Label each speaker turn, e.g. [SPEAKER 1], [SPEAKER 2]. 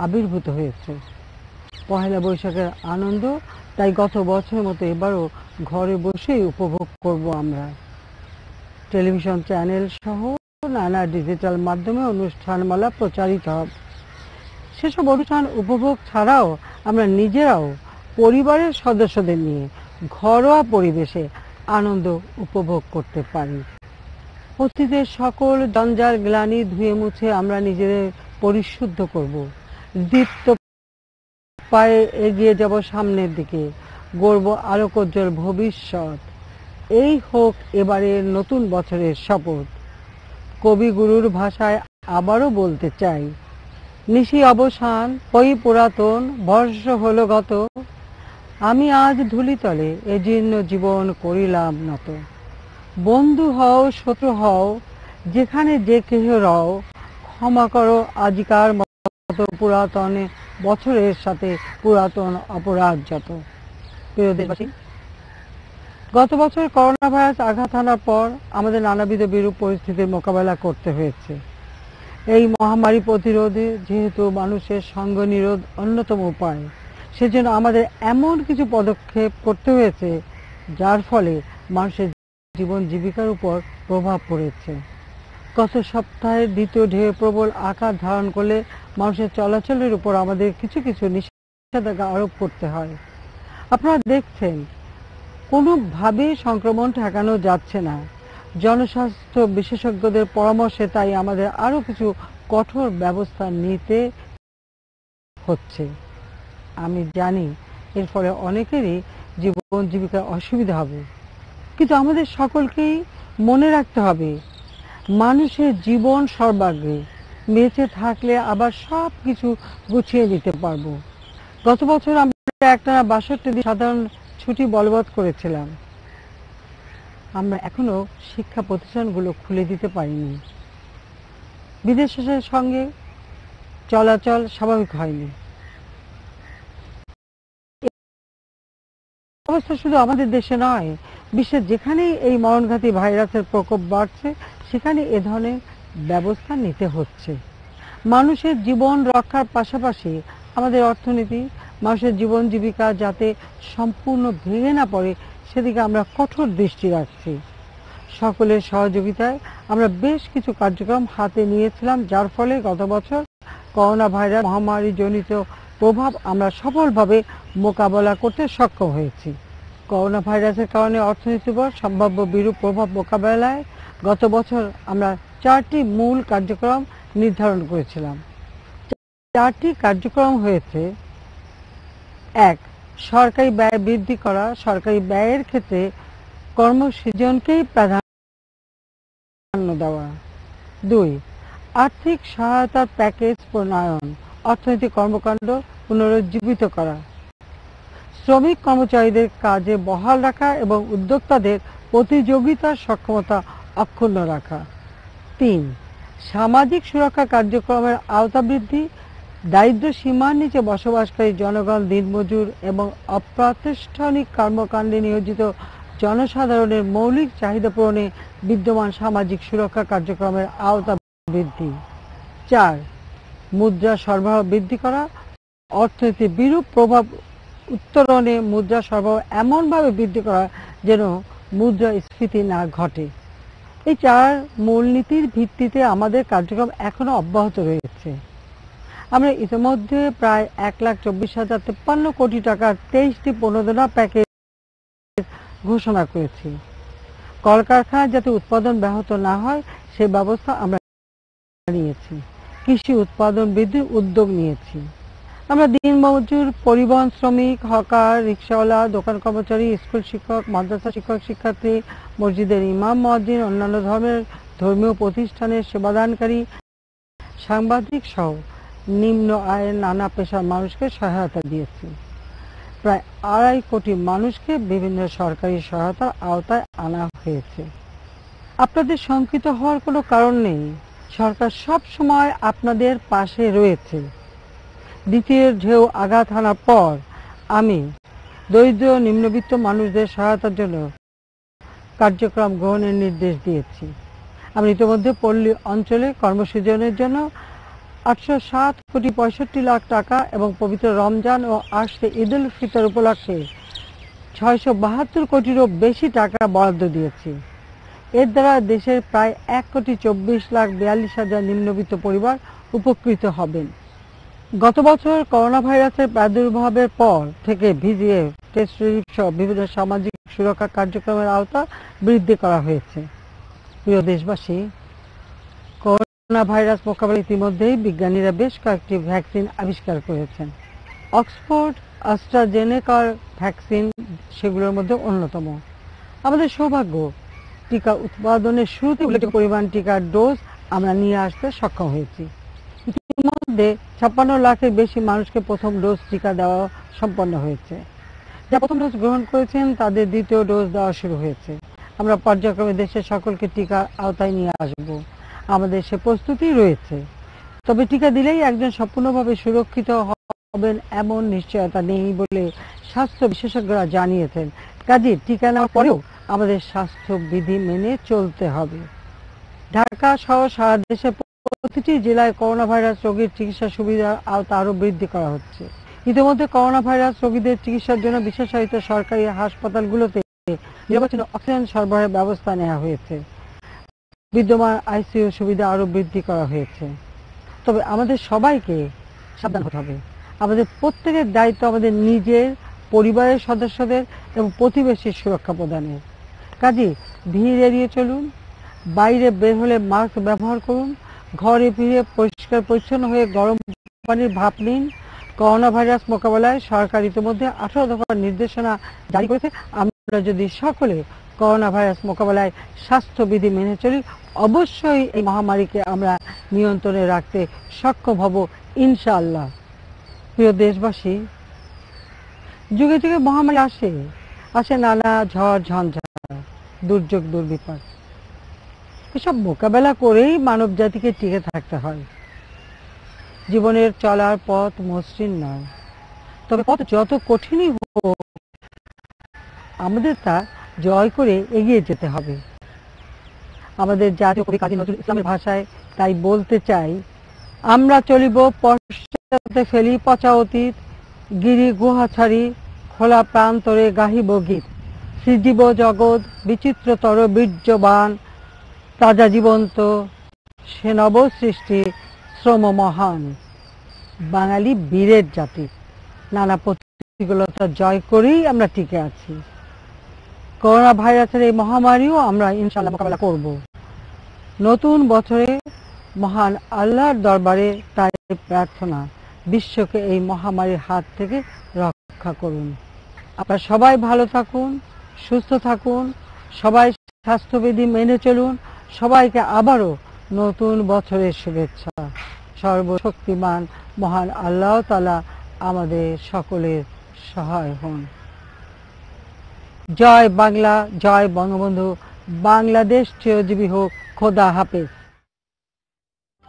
[SPEAKER 1] আবির্ভূত হয়েছে। পহেলা বৈশাখের আনন্দ তাই গত বছরের মতো এবারও ঘরে বসেই উপভোগ করব আমরা। টেলিভিশন চ্যানেল সহ নানা ডিজিটাল মাধ্যমে অনুষ্ঠানমালা প্রচারিত হবে। সেসব অনুষ্ঠান উপভোগ ছাড়াও আমরা নিজেরাও পরিবারের সদস্যদের নিয়ে ঘরোয়া পরিবেশে আনন্দ উপভোগ করতে পারি। অতীতের সকল জঞ্জাল গ্লানি ধুয়ে মুছে আমরা নিজেদের পরিশুদ্ধ করব, দীপ্ত পায়ে এগিয়ে যাব সামনের দিকে, গড়ব আলোকোজ্জ্বল ভবিষ্যৎ। এই হোক এবারের নতুন বছরের শপথ। কবিগুরুর ভাষায় আবারও বলতে চাই, নিশি অবসান ওই পুরাতন বর্ষ হলো গত, আমি আজ ধুলিতলে এ জীর্ণ জীবন করিলাম নত। বন্ধু হও শত্রু হও যেখানে যে কেহ রও, ক্ষমা করো আজিকার মতো পুরাতন বছরের সাথে পুরাতন অপরাধ যত। প্রিয় দেশবাসী, গত বছর করোনা ভাইরাস আঘাত হানার পর আমাদের নানাবিধ বিরূপ পরিস্থিতির মোকাবেলা করতে হয়েছে। এই মহামারী প্রতিরোধে যেহেতু মানুষের সঙ্গ নিরোধ অন্যতম উপায়, সেজন্য আমাদের এমন কিছু পদক্ষেপ করতে হয়েছে যার ফলে মানুষের জীবন জীবিকার উপর প্রভাব পড়েছে। গত সপ্তাহের দ্বিতীয় ঢেউ প্রবল আকার ধারণ করলে মানুষের চলাচলের উপর আমাদের কিছু কিছু নিষেধাজ্ঞা আরোপ করতে হয়। আপনারা দেখছেন কোনোভাবেই সংক্রমণ ঠেকানো যাচ্ছে না। জনস্বাস্থ্য বিশেষজ্ঞদের পরামর্শে তাই আমাদের আরও কিছু কঠোর ব্যবস্থা নিতে হচ্ছে। আমি জানি এর ফলে অনেকেরই জীবন জীবিকার অসুবিধা হবে, কিন্তু আমাদের সকলকেই মনে রাখতে হবে মানুষের জীবন সর্বাগ্রে। বেঁচে থাকলে আবার সব কিছু গুছিয়ে নিতে পারবো। গত বছর আমরা একটানা ৬২ দিন সাধারণ ছুটি বলবৎ করেছিলাম। আমরা এখনো শিক্ষা প্রতিষ্ঠানগুলো খুলে দিতে পারিনি। বিদেশের সঙ্গে চলাচল স্বাভাবিক হয়নি। অবস্থা শুধু আমাদের দেশে নয়, বিশ্বের যেখানেই এই মরণঘাতী ভাইরাসের প্রকোপ বাড়ছে সেখানে এ ধরনের ব্যবস্থা নিতে হচ্ছে। মানুষের জীবন রক্ষার পাশাপাশি আমাদের অর্থনীতি, মানুষের জীবন জীবিকা যাতে সম্পূর্ণ ভেঙে না পড়ে সেদিকে আমরা কঠোর দৃষ্টি রাখছি। সকলের সহযোগিতায় আমরা বেশ কিছু কার্যক্রম হাতে নিয়েছিলাম, যার ফলে গত বছর করোনা ভাইরাস মহামারী জনিত প্রভাব আমরা সফলভাবে মোকাবেলা করতে সক্ষম হয়েছি। করোনা ভাইরাসের কারণে অর্থনীতির উপর সম্ভাব্য বিরূপ প্রভাব মোকাবেলায় গত বছর আমরা 4টি মূল কার্যক্রম নির্ধারণ করেছিলাম। 4টি কার্যক্রম হয়েছে: 1. সরকারি ব্যয় বৃদ্ধি করা, সরকারি ব্যয়ের ক্ষেত্রে কর্মসৃজনকেই প্রাধান্য দেওয়া। 2. আর্থিক সহায়তার প্যাকেজ প্রণয়ন, অর্থনৈতিক কর্মকাণ্ড পুনরুজ্জীবিত করা। শ্রমিক কর্মচারীদের কাজে বহাল রাখা এবং উদ্যোক্তাদের প্রতিযোগিতার সক্ষমতা অক্ষুণ্ণ রাখা। 3. সামাজিক সুরক্ষা কার্যক্রমের আওতা বৃদ্ধি, দারিদ্র্য সীমার নিচে বসবাসকারী জনগণ, দিনমজুর এবং অপ্রাতিষ্ঠানিক কর্মকাণ্ডে নিয়োজিত জনসাধারণের মৌলিক চাহিদা পূরণে বিদ্যমান সামাজিক সুরক্ষা কার্যক্রমের আওতা বৃদ্ধি। 4. মুদ্রা সরবরাহ বৃদ্ধি করা, অর্থনীতির বিরূপ প্রভাব উত্তরণে মুদ্রা সরবরাহ এমনভাবে বৃদ্ধি করা যেন মুদ্রাস্ফীতি না ঘটে। এই 4 মূলনীতির ভিত্তিতে আমাদের কার্যক্রম এখনো অব্যাহত রয়েছে। আমরা ইতিমধ্যে প্রায় 1,24,053 কোটি টাকার 23টি প্রণোদনা প্যাকেজ ঘোষণা করেছি। কলকারখানায় যাতে উৎপাদন ব্যাহত না হয় সে ব্যবস্থা আমরা নিয়েছি। কৃষি উৎপাদন বৃদ্ধির উদ্যোগ নিয়েছি। আমরা দিনমজুর, পরিবহন শ্রমিক, হকার, রিক্সাওয়ালা, দোকান কর্মচারী, স্কুল শিক্ষক, মাদ্রাসা শিক্ষক শিক্ষার্থী, মসজিদের ইমাম মুয়াজ্জিন, অন্যান্য ধর্মীয় প্রতিষ্ঠানের সেবাদানকারী, সাংবাদিক সহ নিম্ন আয়ের নানা পেশার মানুষকে সহায়তা দিয়েছি। প্রায় 2.5 কোটি মানুষকে বিভিন্ন সরকারি সহায়তার আওতায় আনা হয়েছে। আপনাদের শঙ্কিত হওয়ার কোনো কারণ নেই। সরকার সব সময় আপনাদের পাশে রয়েছে। দ্বিতীয় ঢেউ আঘাত হানার পর আমি দরিদ্র নিম্নবিত্ত মানুষদের সহায়তার জন্য কার্যক্রম গ্রহণের নির্দেশ দিয়েছি। আমি ইতিমধ্যে পল্লী অঞ্চলে কর্মসৃজনের জন্য 807,65,00,000 টাকা এবং পবিত্র রমজান ও আসছে ঈদ উল ফিতর উপলক্ষে 672 কোটিরও বেশি টাকা বরাদ্দ দিয়েছি। এর দ্বারা দেশের প্রায় 1,24,42,000 নিম্নবিত্ত পরিবার উপকৃত হবেন। গত বছর করোনা ভাইরাসের প্রাদুর্ভাবের পর থেকে ভিজিএফ, টেস্ট রিলিফ সহ বিভিন্ন সামাজিক সুরক্ষা কার্যক্রমের আওতা বৃদ্ধি করা হয়েছে। প্রিয় দেশবাসী, করোনা ভাইরাস মোকাবিলায় ইতিমধ্যেই বিজ্ঞানীরা বেশ কয়েকটি ভ্যাকসিন আবিষ্কার করেছেন। অক্সফোর্ড অ্যাস্ট্রাজেনেকার ভ্যাকসিন সেগুলোর মধ্যে অন্যতম। আমাদের সৌভাগ্য, টিকা উৎপাদনের শুরুতে উল্লেখযোগ্য পরিমাণ টিকার ডোজ আমরা নিয়ে আসতে সক্ষম হয়েছি। ইতিমধ্যে 56 লাখের বেশি মানুষকে প্রথম ডোজ টিকা দেওয়া সম্পন্ন হয়েছে। যারা প্রথম ডোজ গ্রহণ করেছেন তাদের দ্বিতীয় ডোজ দেওয়া শুরু হয়েছে। আমরা পর্যায়ক্রমে দেশের সকলকে টিকার আওতায় নিয়ে আসব। আমাদের সে প্রস্তুতি রয়েছে। তবে টিকা দিলেই একজন সম্পূর্ণভাবে সুরক্ষিত হবেন এমন নিশ্চয়তা নেই বলে স্বাস্থ্য বিশেষজ্ঞরা জানিয়েছেন। কাজেই টিকা নেওয়ার পরেও আমাদের স্বাস্থ্যবিধি মেনে চলতে হবে। ঢাকা সহ সারা দেশে প্রতিটি জেলায় করোনা ভাইরাস রোগীর চিকিৎসা সুবিধার আওতা আরও বৃদ্ধি করা হচ্ছে। ইতিমধ্যে করোনা ভাইরাস রোগীদের চিকিৎসার জন্য বিশেষায়িত সরকারি হাসপাতালগুলোতে নিরবচ্ছিন্ন অক্সিজেন সরবরাহের ব্যবস্থা নেওয়া হয়েছে। বিদ্যমান আইসিইউ সুবিধা আরও বৃদ্ধি করা হয়েছে। তবে আমাদের সবাইকে সাবধান হতে হবে। আমাদের প্রত্যেকের দায়িত্ব আমাদের নিজের, পরিবারের সদস্যদের এবং প্রতিবেশীর সুরক্ষা প্রদানের। কাজেই ভিড় এড়িয়ে চলুন, বাইরে বের হলে মাস্ক ব্যবহার করুন, ঘরে ফিরে পরিষ্কার পরিচ্ছন্ন হয়ে গরম পানির ভাপ নিন। করোনা ভাইরাস মোকাবেলায় সরকার ইতিমধ্যে 18 দফার নির্দেশনা জারি করেছে। আমরা যদি সকলে করোনা ভাইরাস মোকাবেলায় স্বাস্থ্যবিধি মেনে চলি, অবশ্যই এই মহামারীকে আমরা নিয়ন্ত্রণে রাখতে সক্ষম হব ইনশাআল্লাহ। প্রিয় দেশবাসী, যুগে যুগে মহামারী আসে নানা ঝড় ঝঞ্ঝা, দুর্যোগ দুর্বিপাক। এসব মোকাবেলা করেই মানব জাতিকে টিকে থাকতে হয়। জীবনের চলার পথ মসৃণ নয়, তবে পথ যত কঠিনই হোক আমাদের তা জয় করে এগিয়ে যেতে হবে। আমাদের জাতীয় কবি কাজী নজরুল ইসলামের ভাষায় তাই বলতে চাই, আমরা চলিব পশ্চাতে ফেলি পচা অতীত, গিরি গুহা ছাড়ি খোলা প্রান্তরে গাহিব গীত। সৃজিব জগৎ বিচিত্রতর বীর্যবান, তাজা জীবন্ত সে নব সৃষ্টি শ্রম মহান। বাঙালি বীরের জাতি, নানা প্রতিকূলতা জয় করেই আমরা টিকে আছি। করোনা ভাইরাসের এই মহামারীও আমরা ইনশাআল্লাহ মোকাবেলা করব। নতুন বছরে মহান আল্লাহর দরবারে তাই প্রার্থনা, বিশ্বকে এই মহামারীর হাত থেকে রক্ষা করুন। আপনারা সবাই ভালো থাকুন, সুস্থ থাকুন, সবাই স্বাস্থ্যবিধি মেনে চলুন। সবাইকে আবারও নতুন বছরের শুভেচ্ছা। সর্বশক্তিমান মহান আল্লাহ তাআলা আমাদের সকলের সহায় হন। জয় বাংলা, জয় বঙ্গবন্ধু। বাংলাদেশ চিরজীবী হোক। খোদা হাফেজ।